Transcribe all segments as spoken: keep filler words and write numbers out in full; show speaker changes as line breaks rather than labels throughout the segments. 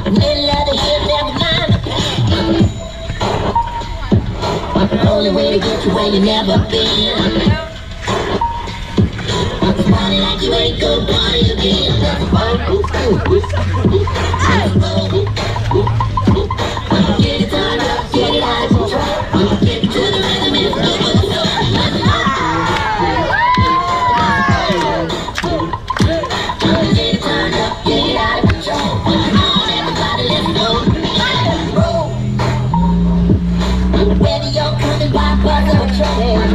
Middle of the year, never mind. The only way to get you where you never been. Party like you ain't gonna party again. Let's go. Get it turned up, get it out of control. Get to the rhythm and go for the soul. Let's go. Get it turned up, get it out of control. Come on, everybody, let's go. Whether you're coming by bus or train,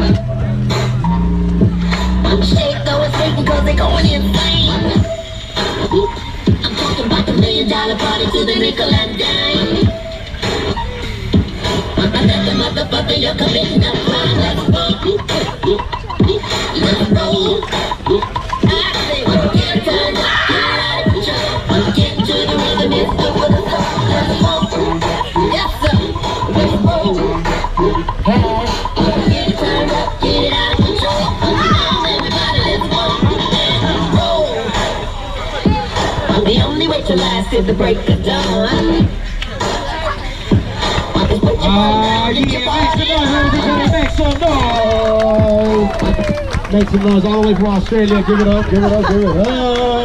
shake those things cause they're going insane. I'm talking about the million dollar party to the nickel and dime. Another motherfucker, you're committing a crime. Let's roll. Let's roll. I say, get turned up, get out of control. Get to the rhythm, it's good for the soul. Let's roll. Yes sir, let's roll. Get turned up, get it out of control. Come on everybody, let's roll. The only way to last is the break of dawn.
Ah, yeah, make some noise, make some noise. Make some noise all the way from Australia. Give it up, give it up, give it up.